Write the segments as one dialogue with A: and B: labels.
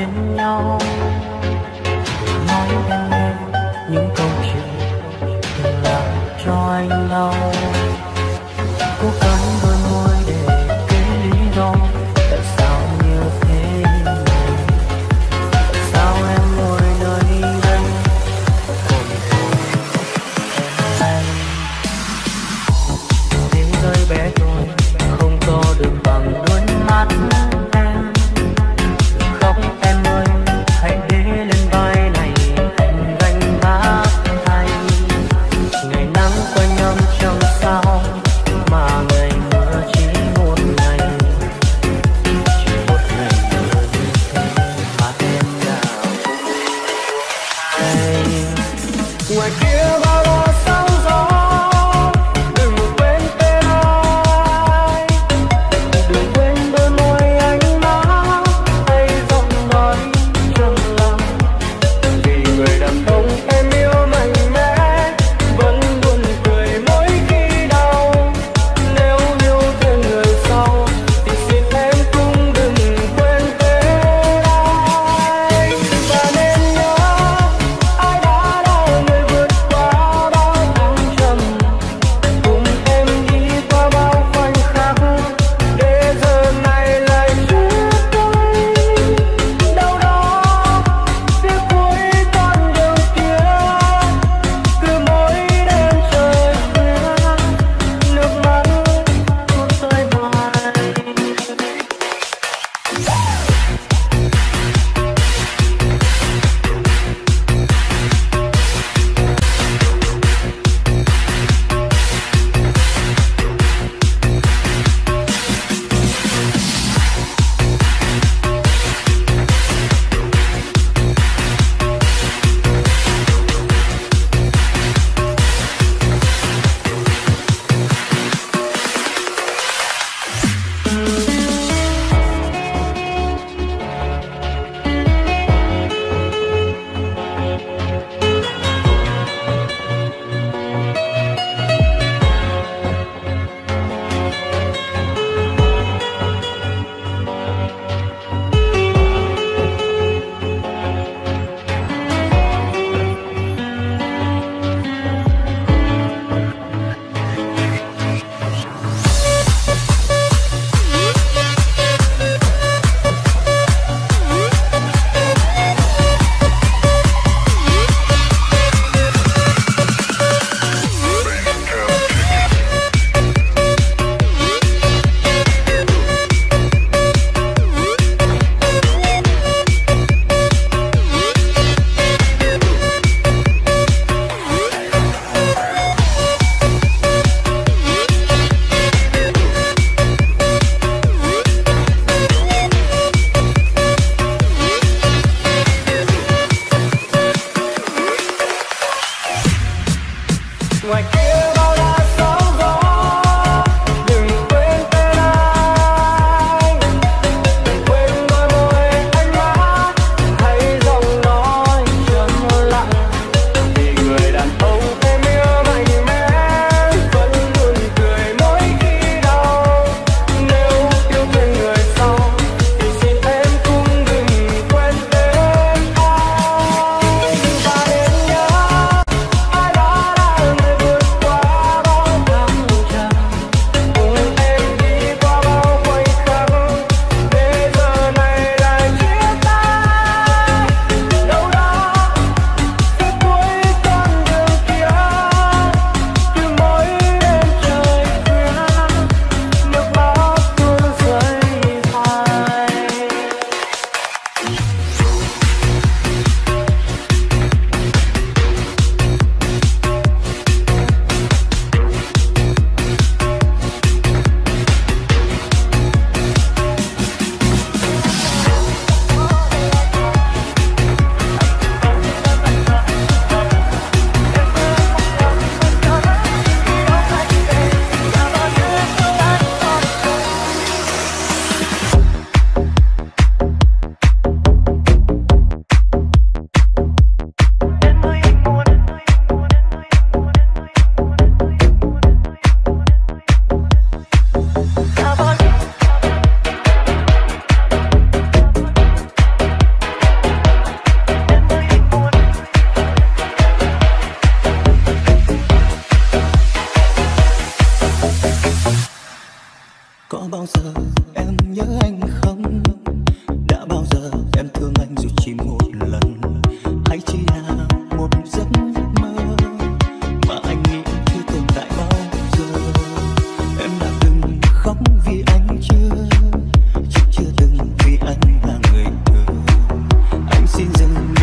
A: bên nhau, nói em nghe những câu chuyện từng làm cho anh đau. Cố cắn đôi môi để kể lý do tại sao như thế này, tại sao em ngồi nơi đây còn em anh. Thế giới bé tôi không có được bằng đôi mắt em, đừng khóc em ơi,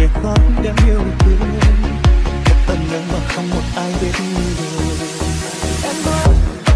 A: gót đem yêu thương một tầng nắng mà không một ai biết được em ơi.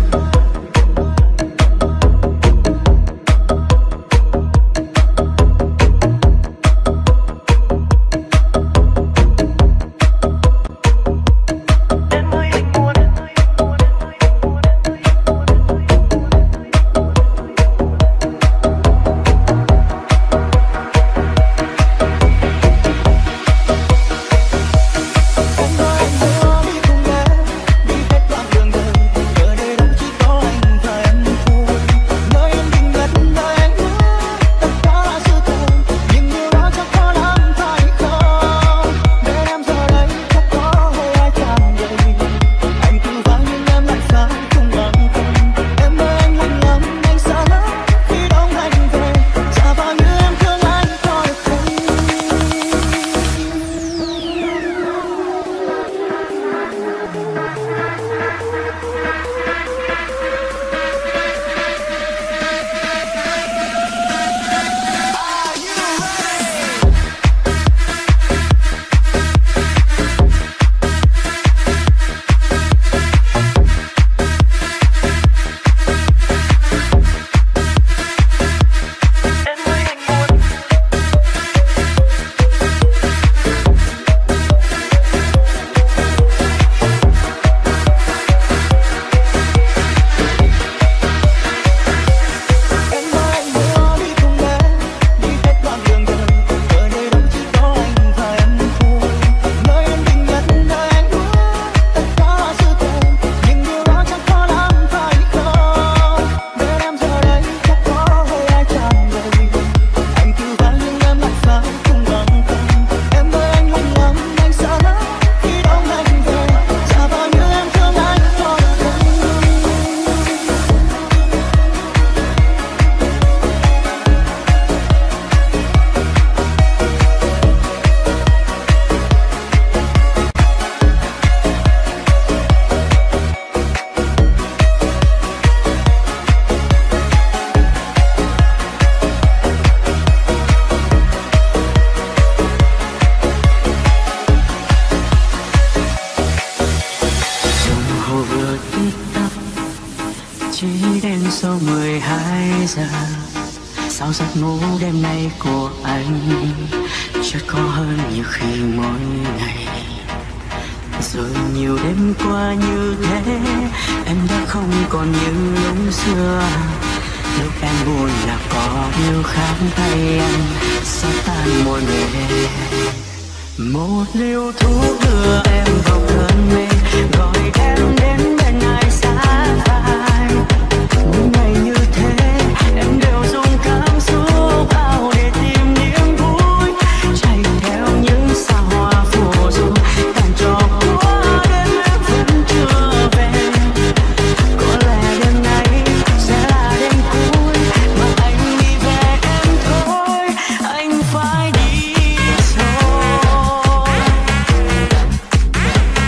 B: Sau 12 giờ sao giấc ngủ đêm nay của anh chợt có hơn nhiều khi mỗi ngày. Rồi nhiều đêm qua như thế em đã không còn như lúc xưa. Lúc em buồn là có điều khác thay anh sao tan muộn về. Một liều thuốc đưa em vào cơn mê gọi em đến bên ai xa vai. Những ngày như thế em đều dùng cảm xúc ao để tìm niềm vui chạy theo những sao hoa phù du tàn trò qua đêm em vẫn chưa về. Có lẽ đêm nay sẽ là đêm cuối mà anh đi về em thôi. Anh phải đi rồi.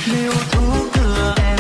B: nếu thu cửa em